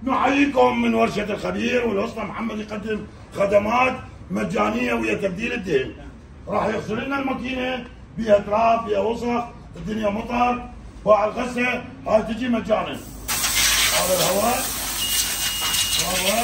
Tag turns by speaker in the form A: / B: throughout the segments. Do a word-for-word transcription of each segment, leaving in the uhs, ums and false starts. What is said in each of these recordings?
A: نحييكم من ورشة الخبير، والأسطى محمد يقدم خدمات مجانية ويا تبديل الدهن. راح يغسل لنا الماكينة، بيها تراب، بيها وسخ، الدنيا مطر، باع الغسة، هاي تجي مجانا. هذا الهواء هذا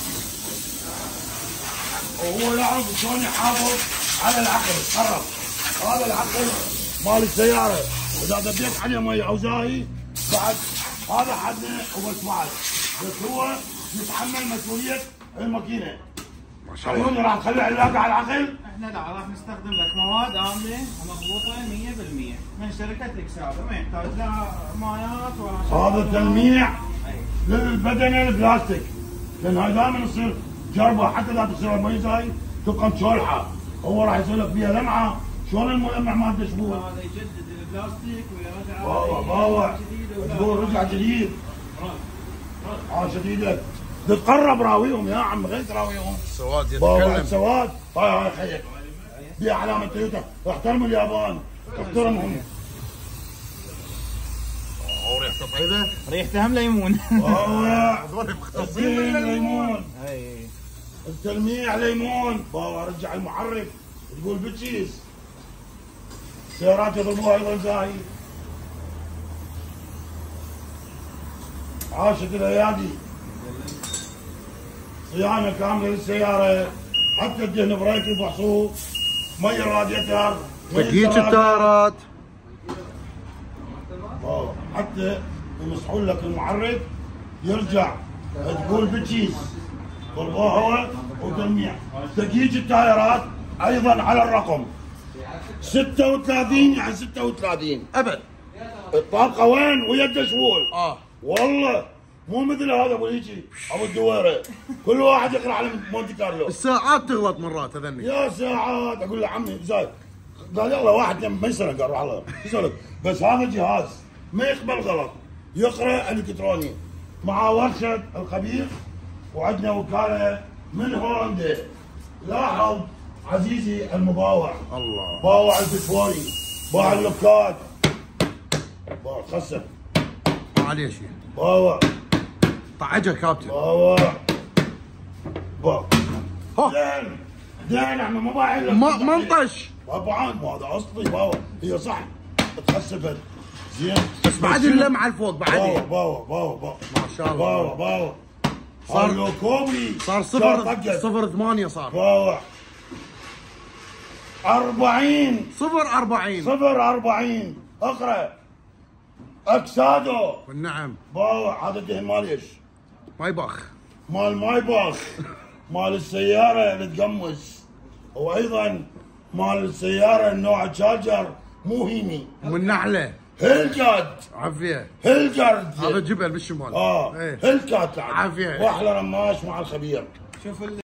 A: وهو يعرف شلون يحافظ على العقل. قرب هذا العقل مال السيارة، إذا دبيت عليه مي أو زاهي بعد هذا حدنا وبس بعد، بس هو يتحمل مسؤولية الماكينة.
B: ما شاء الله.
A: راح نخلي علاقة على العقل؟
C: احنا لا، راح نستخدم لك مواد آمنة ومضبوطة مية بالمية من شركة اكسابة، ما يحتاج لا مايات ولا
A: هذا تلميع للبدنة البلاستيك، لأن هاي دائما يصير جربة، حتى إذا تصير المي زاي تبقى مشولحة. هو راح يسوي لك فيها لمعة، شلون الملمع مالته شبوه؟
C: هذا يجدد البلاستيك ويرجع
A: باوع باوع تقول رجع جديد. اه شديدة تتقرب راويهم يا عم، غير تراويهم.
B: سواد
A: باوع
B: يتكلم.
A: السواد هاي هاي خيك بيها علامة تويوتا. احترموا اليابان، احترمهم.
B: اوه ريحته طيبه.
C: ريحته هم ليمون.
A: باوع
B: هذول مختصين
A: الدين
B: بالليمون.
A: ليمون،
C: اي
A: التلميع ليمون. باوع رجع المحرك تقول بتشيز. سيارات يضربوها ايضا زاهي. عاشت الايادي، صيانه كامله للسياره، حتى الدهن بريك يفحصوه، مي الراديتر، مي
B: تكييف
A: الثلاجة.
B: التارات.
A: آه، حتى يمسحون لك المحرك يرجع تقول بتشيز، ضربوه هواء وتلميع. تكييف التايرات ايضا على الرقم ستة وثلاثين، يعني ستة وثلاثين
B: ابد.
A: الطاقه وين ويا الدشوول.
B: اه
A: والله مو مثل هذا ابو هيجي ابو الدويره، كل واحد يقرا على مونتي كارلو.
B: الساعات تغلط مرات هذني.
A: يا ساعات اقول له عمي زايد، قال يلا واحد ما يسرق، قال روح الله يسرق، بس هذا جهاز ما يقبل غلط، يقرا الكتروني مع ورشه الخبير، وعندنا وكاله من هولندا. لاحظ عزيزي المباوع،
B: الله.
A: باوع البشواري، باوع اللوكات، باوع خسر،
B: ما عليه شيء.
A: باوع
B: طعجه كابتن.
A: باوع باوع
B: ها.
A: دين دين احنا ما بايعين لك.
B: ما ما انطش.
A: طبعا ما هذا اصلي باوع، هي صح تخسفت زين،
B: بس بعد
A: شنو؟
B: اللمعه الفوق
A: باوع
B: بعد.
A: باوع باوع باوع
B: ما شاء الله.
A: باوع باوع
B: صار-
A: صار لو كوبي
B: صار صفر
A: طقت.
B: صفر ثمانية صار.
A: باوع أربعين
B: صفر أربعين.
A: صفر أربعين اقرا اكسادو.
B: والنعم.
A: باوع هذا الدهن مال ايش؟
B: ما يبخ.
A: مال ماي باخ، مال السيارة اللي تقمص، وايضا مال السيارة النوع تشارجر مو هيمي،
B: من نحله.
A: هيلجارد
B: عافيه.
A: هيلجارد
B: هذا جبل بالشمال.
A: اه
B: ايه.
A: هيلكات
B: عافية.
A: واحلى رماش مع الخبير.
C: شوف